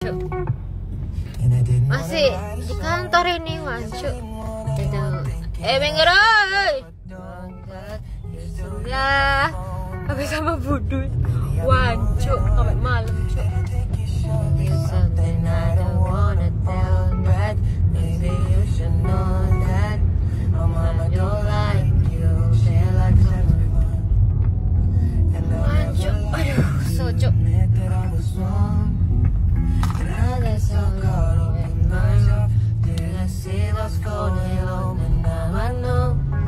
Wancuk. Masih di kantor ini, Wancuk. Minggir, lah. Habis sama Budut. Wancuk sampai malam, Cuk. Something I don't wanna tell, but maybe you should know that I'm not your like you, feel like someone. Wancuk, aduh, socok. Another song in my life, did I see what's going on, and now I know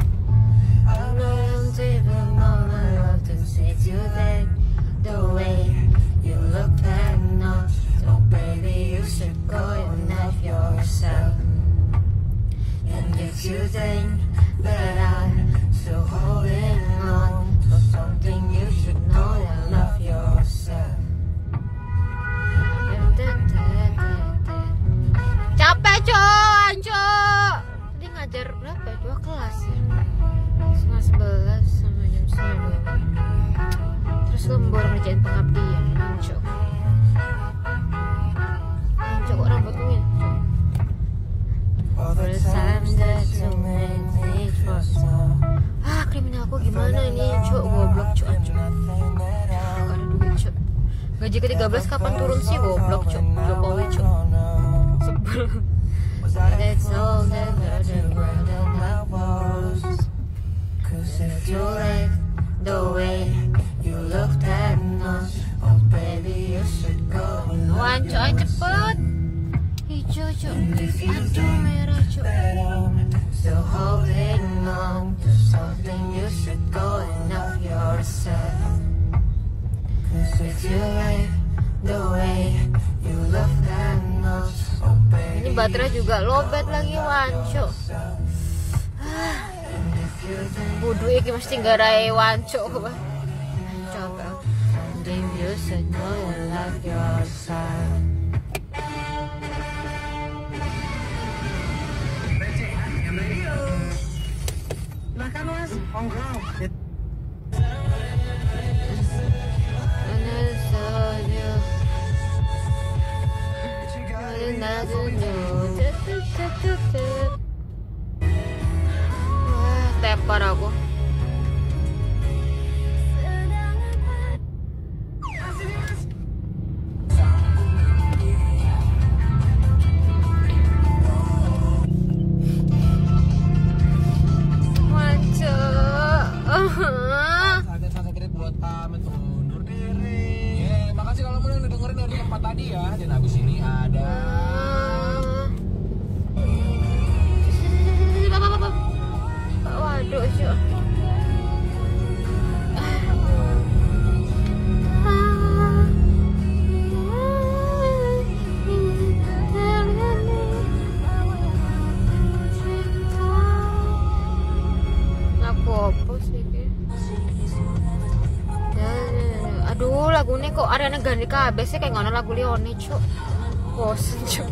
I'm saving all my love to see today. The way you look at us, so baby you should go and have yourself. And if you think that I'm still holding on to something, you should know that love yourself. Capek, Cok. Tadi ngajar berapa? 2 kelas ya? Setengah 11 sama jam 9. Terus lembur ngerjain pengabdian, Cok. Cok, kok rambutku ya? Kriminalku gimana ini, Cok? Goblok, Cok. Gak ada duit, Cok. Gaji ke-13 kapan turun sih, goblok, Cok? Jokowi, Cok. Sebel. That's all that the world and was. 'Cause if you like the way you looked at us, oh baby you should go. Wancuk, ayo cepet. Hijau, Cok. Aduh, merah, Cok. Still holding on to something, you should go and love yourself. 'Cause if you like the way you looked at us, oh baby. Ini baterai juga lowbat lagi, Wancuk. Budu iki mesti nggarai Wancuk. Coba. Then you should know you love yourself. Makan, Mas. Monggo. Wah, tepar aku. Buat kami tuh undur diri. Makasih kalau mau udah dengerin dari tempat tadi ya. Dan habis ini ada waduh, Cok. Aku apa sih? Aduh, lagunya kok Ariana Grande kabeh sih kayak ngono lagu Leone, Cuk. Bosen, Cuk.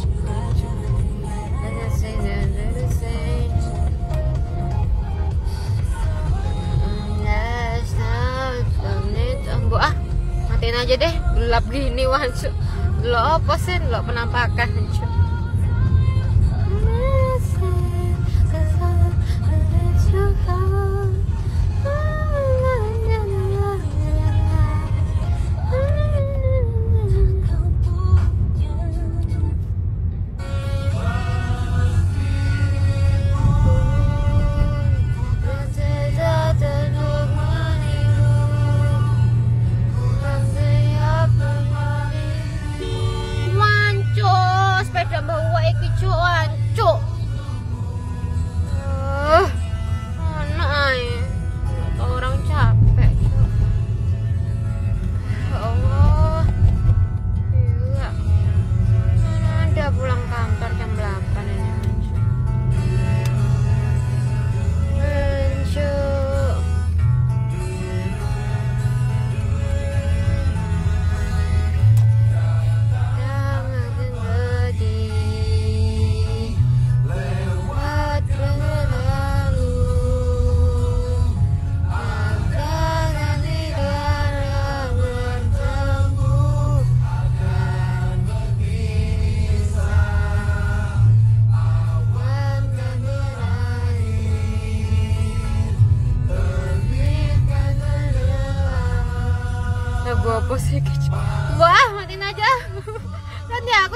Matiin aja deh, gelap gini, Wancuk. Lo apa sih? Lo penampakan, Cuk.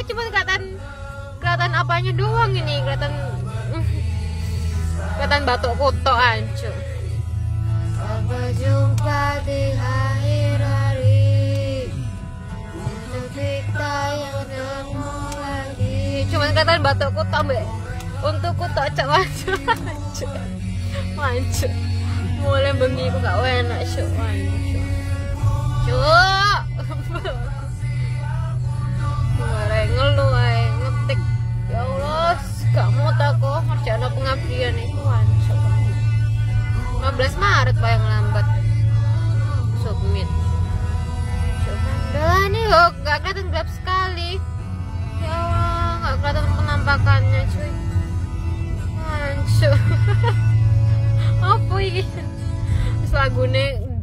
cuma kelihatan apanya doang ini, kelihatan batok kotokan cuy. Sampai jumpa di akhir hari, kita yang nemu lagi. Cuman kelihatan batok kotok mbak, untuk kotok cak mancuk, mulai bengi aku gak enak cuy, Mulai ngeluh ae ngetik. Ya Allah, gak mau kok ngerjain pengabdian itu hancur. 15 Maret Pak yang lambat submit. Coba nih kok gak kelihatan gelap sekali. Ya Allah, gak kelihatan penampakannya cuy. Hancur. Apa ini? Lagune.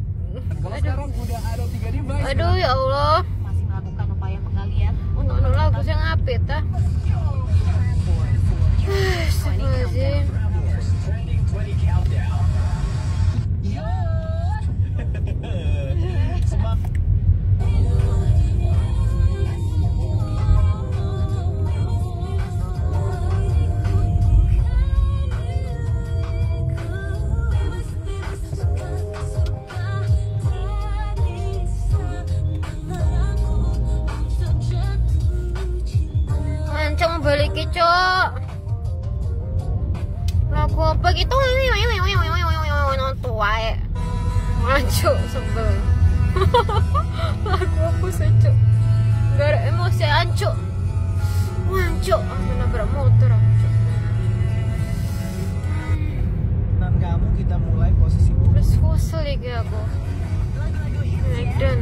Aduh ya Allah. Masih melakukan upaya penggalian untuk lagu yang apit ah. Astagfirullahaladzim. Mancung balik cok. Lagu apa gitu tuai. Mancung sebel. Lagu apa sih cok? Gak ada emosi ancuk. Mancuk, aku nabrak motor ancuk. Dan kamu kita mulai posisi Terus kusel lagi aku. Medan.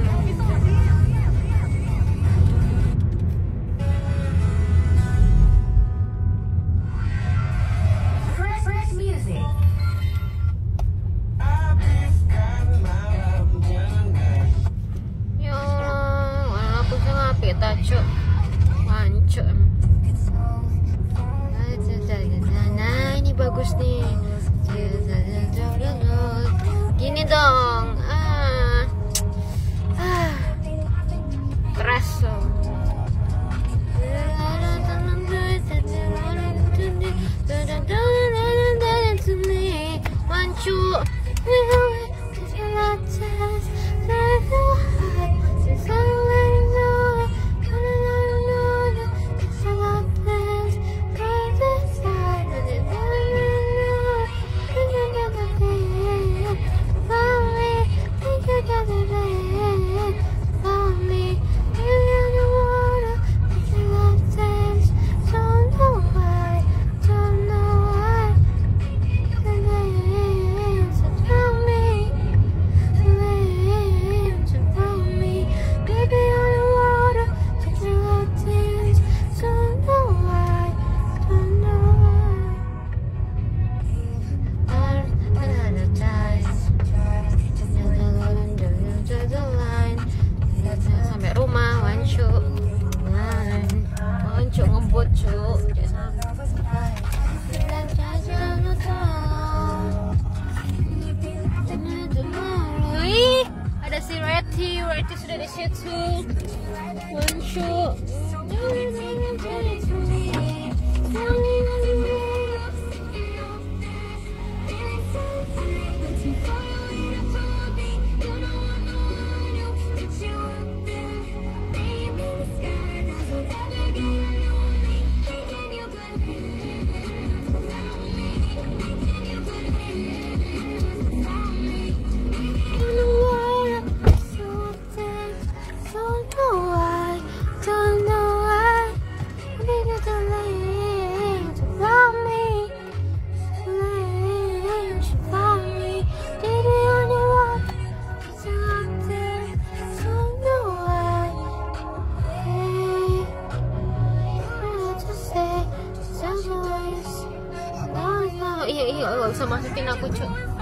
Cuk, mancuk. Nah ini bagus nih. Gini dong. Keras dong. Mancuk. Ngebut cuk. Ada si Reti sudah di situ. Mancuk. Iya, gak bisa masukin aku cuk.